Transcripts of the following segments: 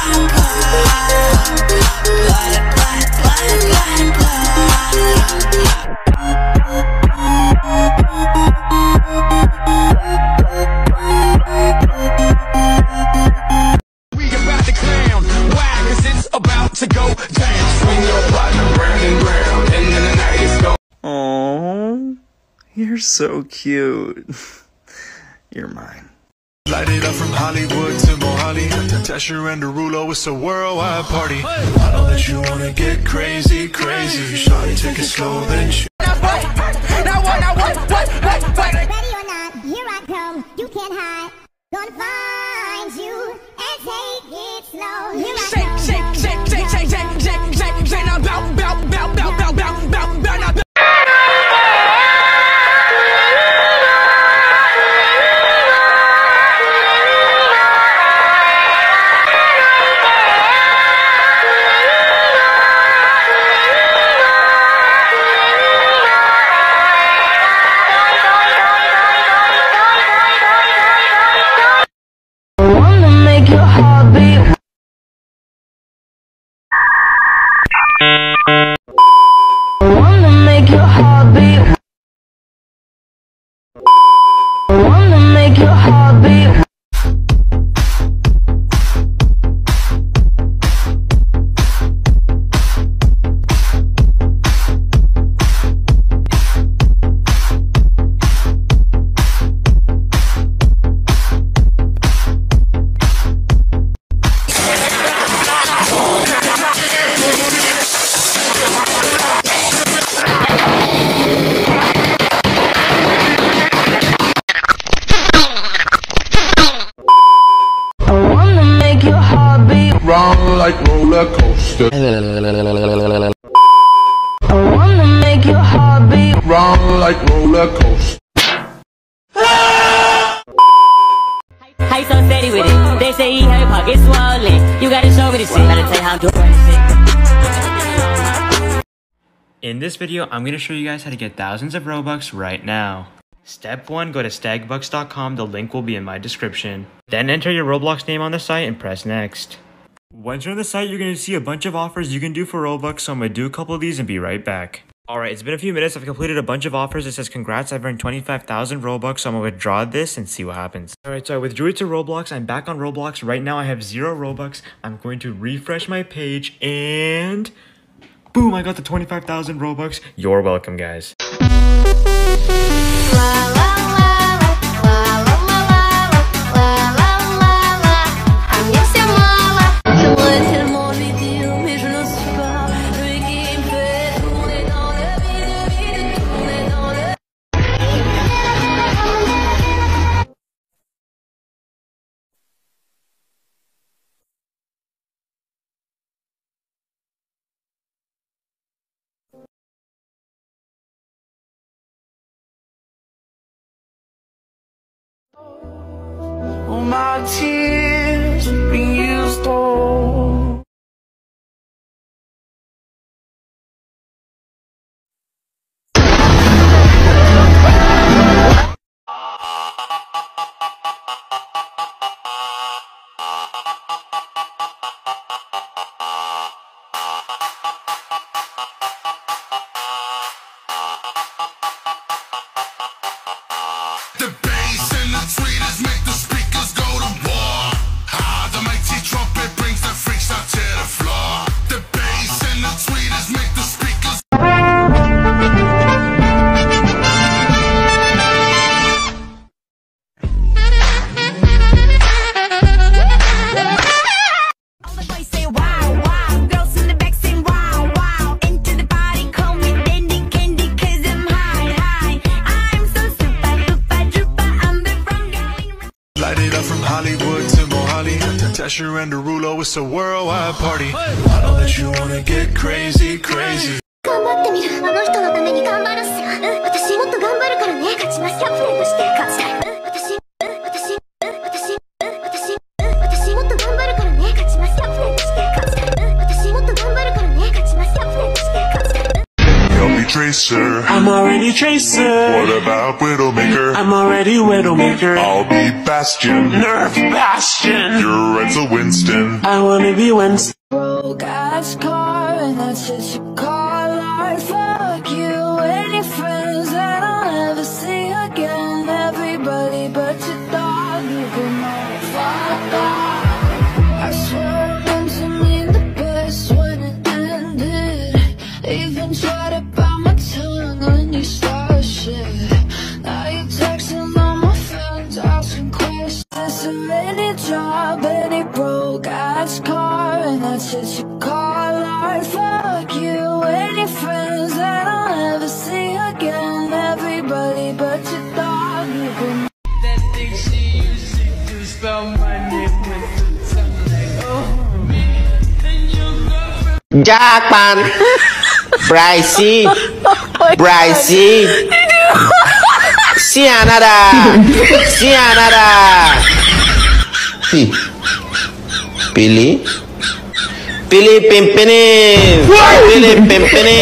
Aww, you're so cute. You're mine. Light it up from Hollywood to Mohali, Tesher and Derulo, it's a worldwide party. I know that you wanna get crazy, crazy. Shawty, take it slow, then shoot. Now what? Ready or not, here I come. You can't hide. Gonna find you and take it slow. Here I come. Shake, now bow, now bow. Wrong like roller coaster. I wanna make your heart beat. Wrong like roller coaster. How you so steady with it? They say he had pockets swollen. You gotta show me the shit. Gotta tell you how I'm doing this shit. In this video, I'm going to show you guys how to get thousands of Robux right now. Step 1, go to stagbucks.com, the link will be in my description. Then enter your Roblox name on the site and press next. Once you're on the site, you're going to see a bunch of offers you can do for Robux, so I'm going to do a couple of these and be right back. Alright, it's been a few minutes, I've completed a bunch of offers. It says congrats, I've earned 25,000 Robux, so I'm going to withdraw this and see what happens. Alright, so I withdrew it to Roblox, I'm back on Roblox. Right now I have 0 Robux. I'm going to refresh my page and... boom, I got the 25,000 Robux. You're welcome, guys. All my tears been used all. The bass and the tweeters make the speakers go to war. Ah, the mighty trumpet brings the freaks out to the floor. The bass and the tweeters make the speakers. All the boys say wow, wow. Girls in the back say wow, wow. Into the party, call me Dandy Candy, 'cause I'm high, high. I'm so super, duper, duper. I'm the front going round. Light it up from Hollywood to Mohali, Tesher and Derulo, it's a worldwide party. I know that you wanna get crazy, crazy. 頑張ってみる。あの人のために頑張るっすよ。私もっと頑張るからね。勝ちます。キャプテンとして勝ちたい。私もっと頑張るからね。勝ちます。キャプテンとして勝ちたい。私もっと頑張るからね。勝ちます。キャプテンとして勝ちたい。 Help me Tracer, Faker? I'm already Tracer. What about Widowmaker? I'm already Widowmaker. I'll be Bastion. Nerf Bastion. You're Enzo Winston. I wanna be Winston. Broke ass car and that's what you call art. Fuck you and your friends that I'll never see again. Everybody but your dog, you can all fuck off. I swear it meant to mean the best when it ended. Even tried to bite my tongue when you started shit. Now you texting all my friends, asking questions. It's a any job, any broke ass car, and that's what you call art. Fuck you and your friends that I'll never see again. Everybody but your dog, you can. That thing she used to spell my name with the tongue like, oh, me and your girlfriend. Jackpan Brycey Brycey Sianada Sianada Billy Billy Pimpini Billy Pimpini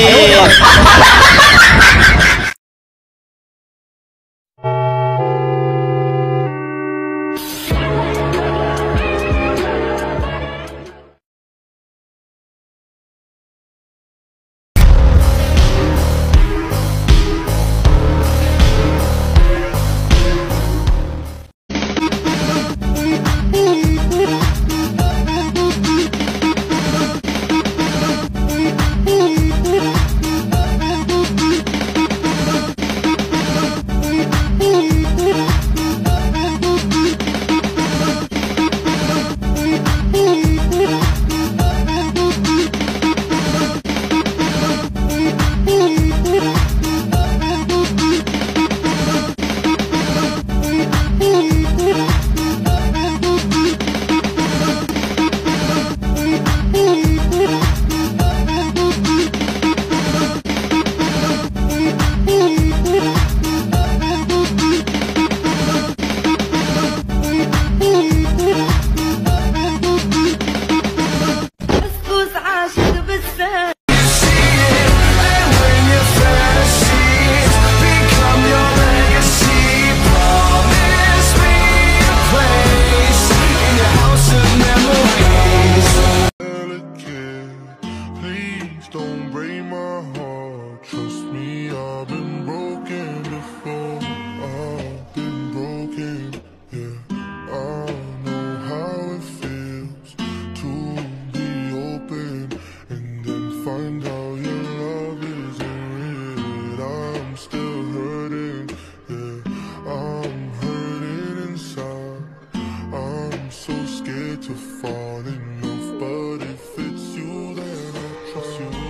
Don't break my heart. Trust me, I've been broken before. I've been broken, yeah. I know how it feels to be open and then find out your love isn't real. I'm still hurting, yeah. I'm hurting inside. I'm so scared to fall in love, but if it's you, then I trust you.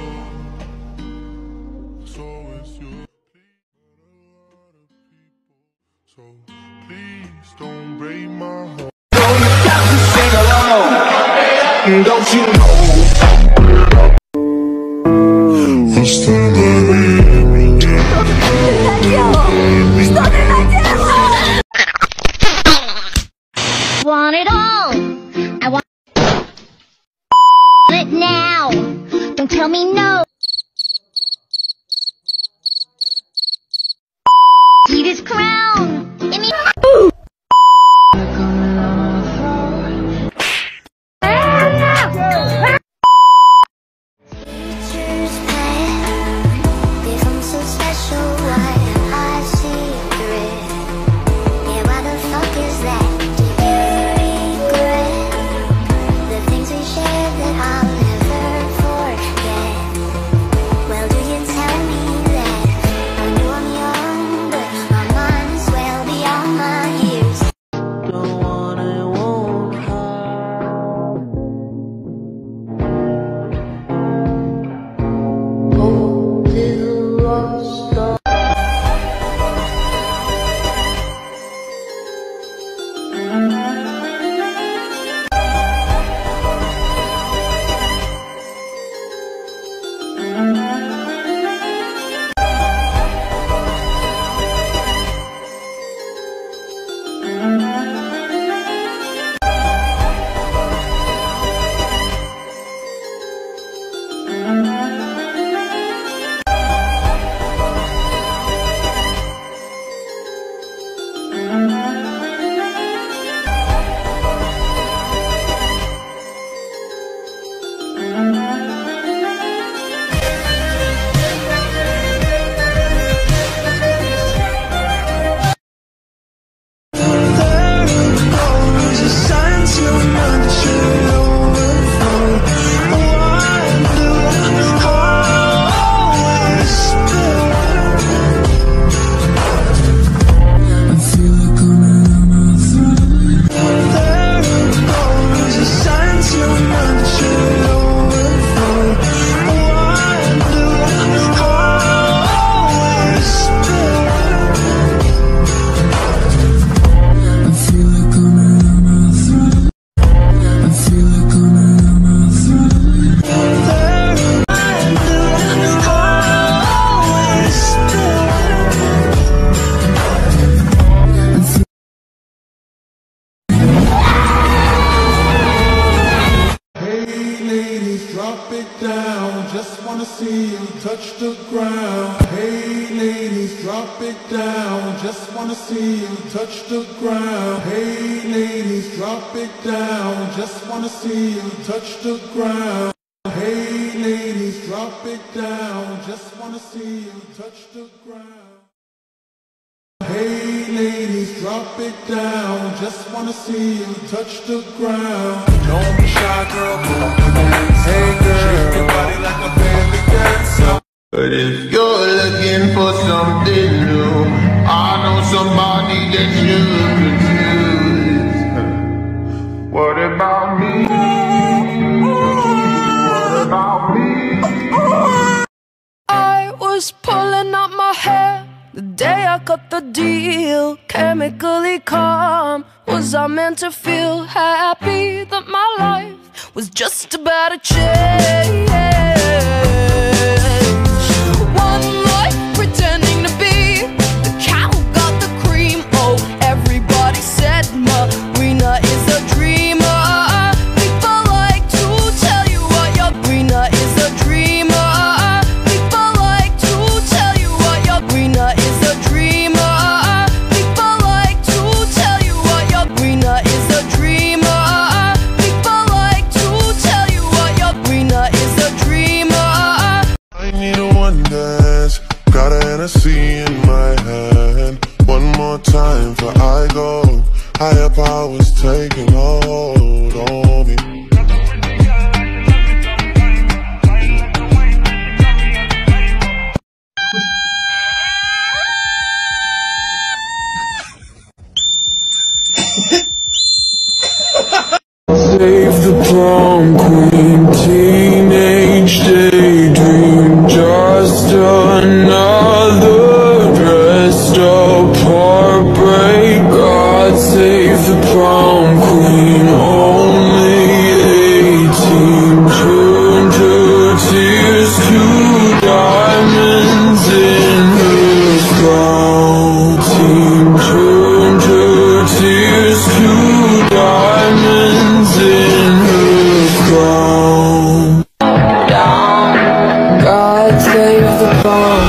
So please don't break my heart. Don't you know? Want it all. I want it now. Don't tell me no. See this crown. Give me. Well, do you tell me that I knew I'm young, but my mind is touch the ground. Hey ladies, drop it down. Just wanna see you touch the ground. Hey ladies, drop it down. Just wanna see you touch the ground. Hey ladies, drop it down. Just wanna see you touch the ground. Hey ladies, drop it down. Just wanna see you touch the ground. Don't be shy, girl. Hey girl, shake your body like a belly dancer. But if you're looking for something new, I know somebody that you could use. What about me? What about me? I was pulling out my hair the day I cut the deal. Chemically calm. Was I meant to feel happy that my life was just about to change? One life pretending to be the cow got the cream. Oh, everybody said Marina is a dreamer. People like to tell you what your Marina is a dreamer. People like to tell you what your Marina is a dreamer. People like to tell you what your Marina is a dreamer. People like to tell you what your Marina is a dreamer. I need a one dance, got a Hennessy in my hand. One more time before I go. Higher powers taking hold on me. Save the prom queen, teenage daydream, just another dressed up heartbreak. God save the prom queen, only 18, turned her tears to diamonds in her crown. Teen turned her tears to diamonds in her crown. God save the prom.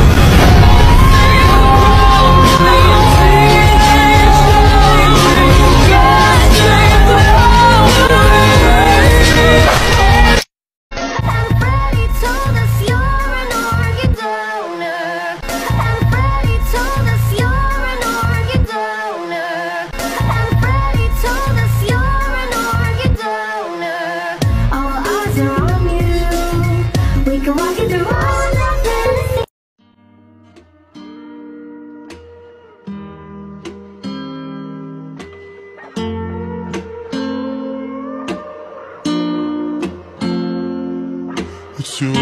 It's you,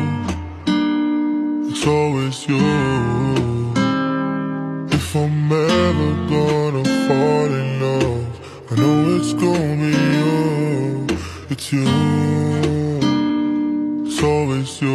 it's always you. If I'm ever gonna fall in love, I know it's gonna be you. It's you, it's always you.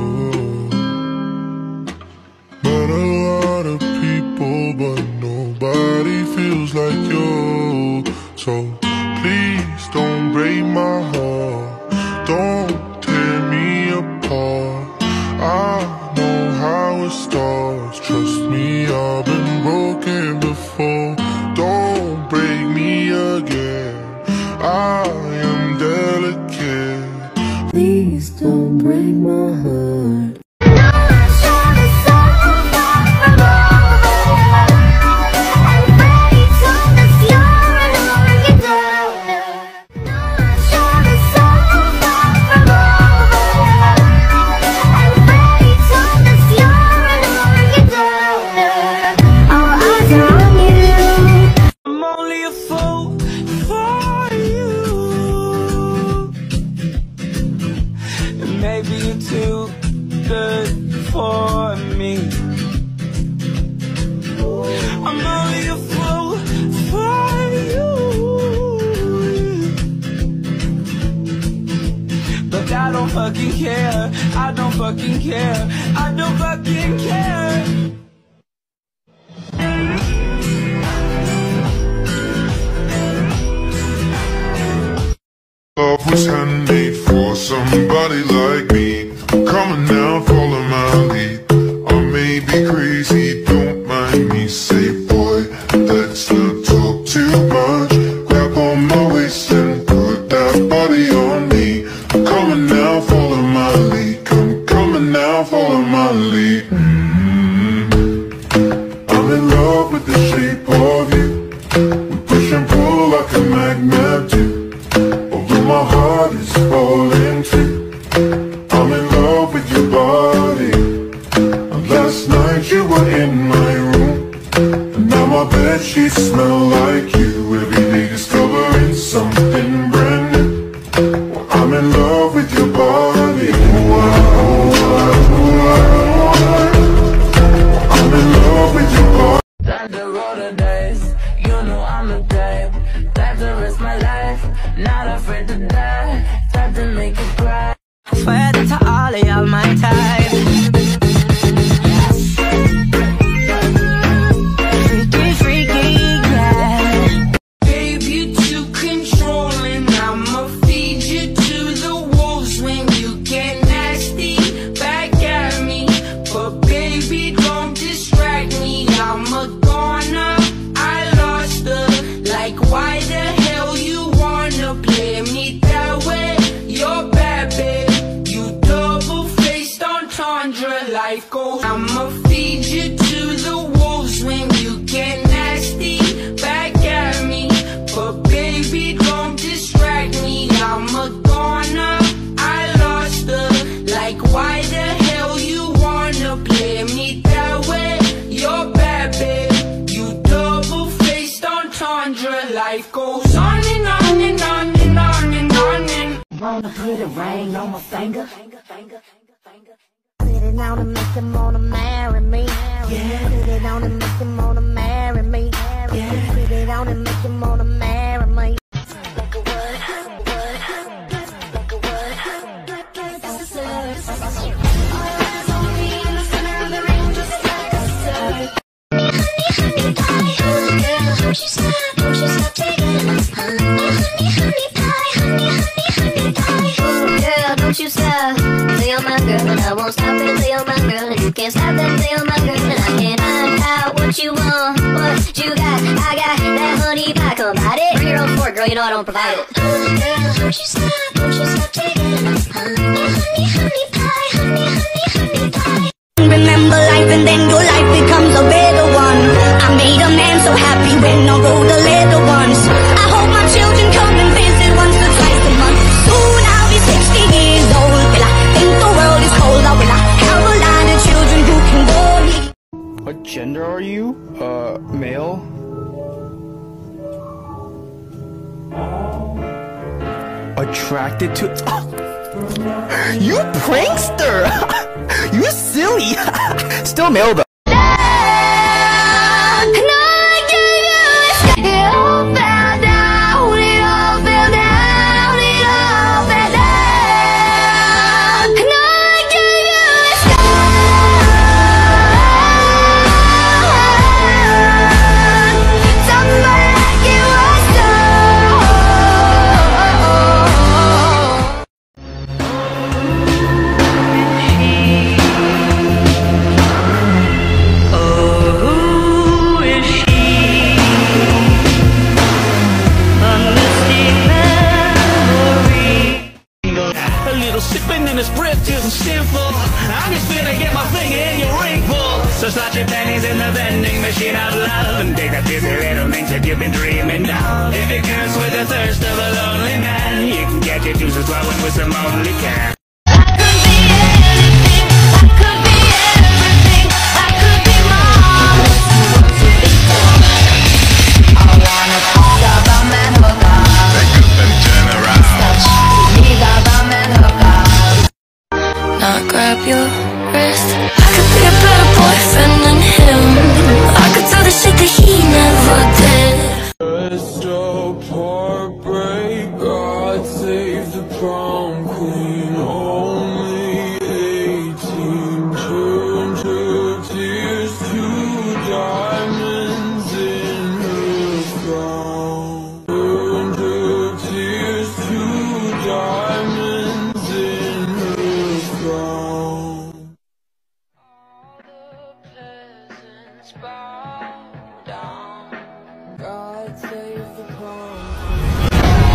Met a lot of people, but nobody feels like you. So please don't break my heart, don't tear me apart. I know how it starts, trust me, I've been broken before. Don't break me again, I am delicate. Please don't break my heart. I'm only a fool for you, and maybe you're too good for me. I'm only a fool for you, but I don't fucking care. I don't fucking care. I don't fucking care. Love was handmade for somebody like me. I'm coming now for bed sheets smell like you. Every day discovering something brand new. I'm in love with your body. I'm in love with your body. That's the road of days. You know I'm the type that to risk my life. Not afraid to die. Time to make it cry. Swear to all of y'all my type. Freaky, freaky, yeah. Babe, you too controlling. I'ma feed you to the wolves when you get nasty back at me. But baby, don't distract me. I'm a goner. I lost her. Like, why the hell you wanna play me that way? You're bad, babe. You double-faced entendre. Life goes. I'ma feed you to the wolves when you get nasty back at me. But baby, don't distract me. I'm a goner. I lost her. Like, why the hell you wanna play me that way? You're bad, babe. You double-faced entendre. Life goes on and on and on and on and on and Wanna put a ring on my finger? Put it on and make him wanna marry me. Yeah. Put it on and make him wanna marry me. Yeah. Put it on and make him wanna marry me. Like a word, like a word. That's a word. All eyes on me in the center of the ring, just like a star. Honey, pie, oh girl, don't you stop taking my honey pie, honey pie. Oh girl, don't you stop, say you're my girl, and I won't stop until you're my girl, and you can't stop until you're my girl, and I can't find out what you want, what you got. I got that honey pie, come bite it. Bring your own fork, girl, you know I don't provide it. Oh girl, don't you stop taking my honey pie, honey pie. Remember life and then your life becomes a better one. I made a man so happy when I wrote the little ones. I hope my children come and visit once or twice a month. Soon I'll be 60 years old. Will I think the world is cold, or will I have a lot of children who can bore me? What gender are you? Male? Attracted to... You prankster! You silly! Still male though. Sipping in this breath isn't sinful. I'm just gonna get my finger in your ring full. So slot your pennies in the vending machine of love and take that busy little things that you've been dreaming of. If it comes with the thirst of a lonely man, you can get your juices flowing with some only can. Grab your wrist. I could be a better boyfriend than him. I could do the shit that he never did. Just a heartbreak. God save the prom queen. Only 18. Turned her tears to diamonds in her crown. Turned her tears to diamonds in her crown. God save the prom.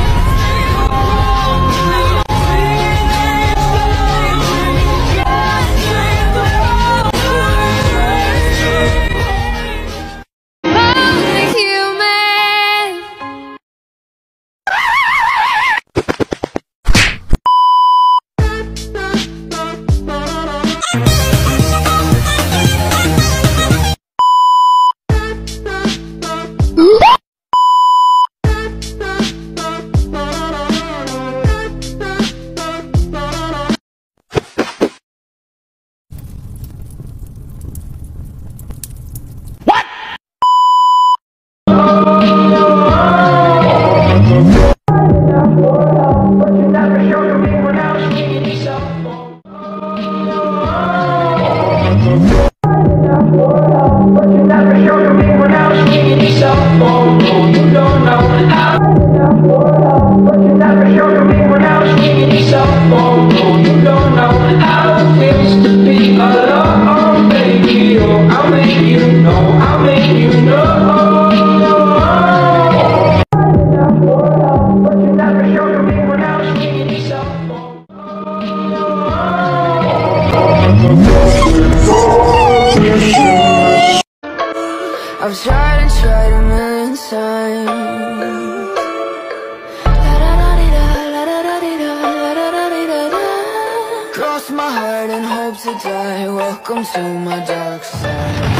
I've tried and tried a million times. Cross my heart and hope to die. Welcome to my dark side.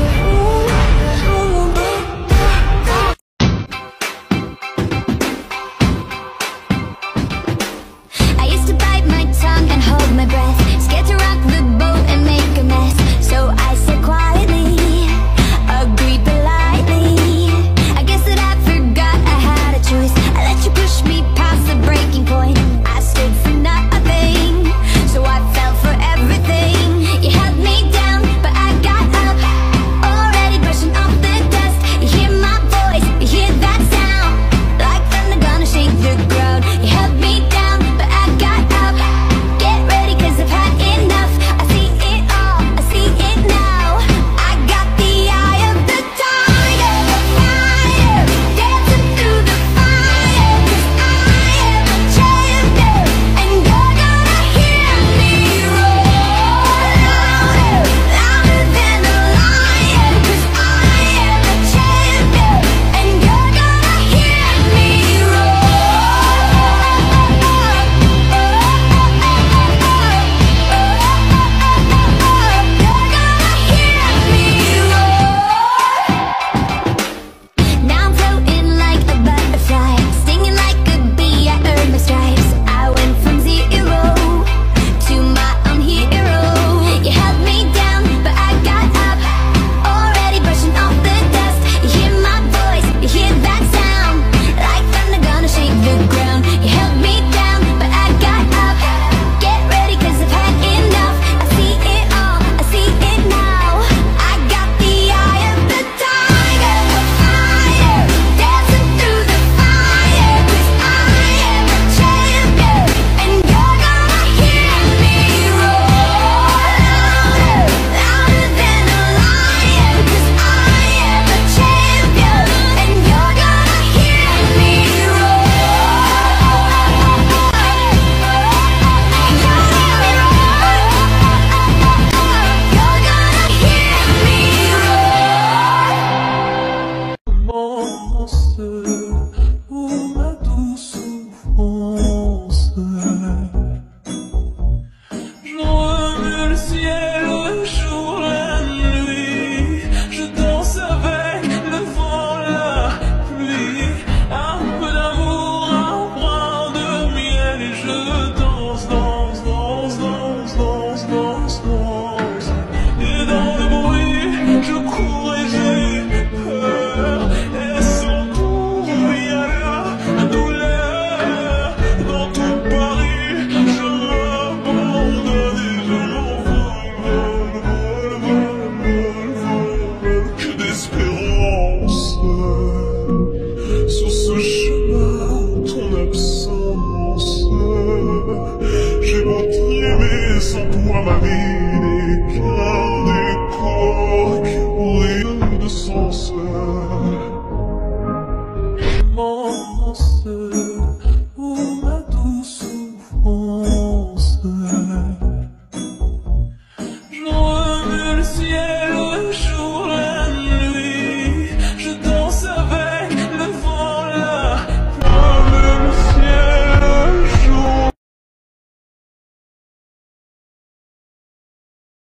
I used to bite my tongue and hold my breath, scared to rock the boat and make a mess. So I said quietly, agreed politely. I guess that I forgot I had a choice. I let you push me past the breaking point. I stood for nothing, so I fell for everything. You held me down, but I got up, already brushing off the dust. You hear my voice, you hear that sound, like thunder gonna shake the ground. You held me down, but I got up. Get ready, 'cause I've had enough. I see it all, I see it now. I got the eye of the tiger, the fire, dancing through the fire. 'Cause I am a champion, and you're gonna hear me roar louder, louder than a lion. 'Cause I am a champion, and you're gonna hear me Now I'm floating like a butterfly, stinging like a bee. I earned my stripes. I went from zero to my own hero. You held me down, but I got up, already brushing off the dust. You hear my voice, you hear that sound, like thunder gonna shake the ground. You held me down, but I got up. Get ready, 'cause I've had enough. I see it all, I see it now. I got the eye of the tiger, the fire, dancing through the fire. 'Cause I am a champion, and you're gonna hear me roar louder, louder than a lion. 'Cause I am a champion, and you're gonna hear me Pour ma douce souffrance, je remue le ciel, le jour, la nuit. Je danse avec le vent, la pluie. Un peu d'amour, un brin de miel. Et je danse, danse, danse, danse, danse, danse, danse. Et dans le bruit, je cours et j'ai peur. Et sans cours, il y a la douleur. Dans tout Paris, je m'abandonne et je m'envole, vol, vol, vol, vol, vol. Que d'espérance sur ce chemin, ton absence. J'ai beau t'aimer sans toi, ma vie.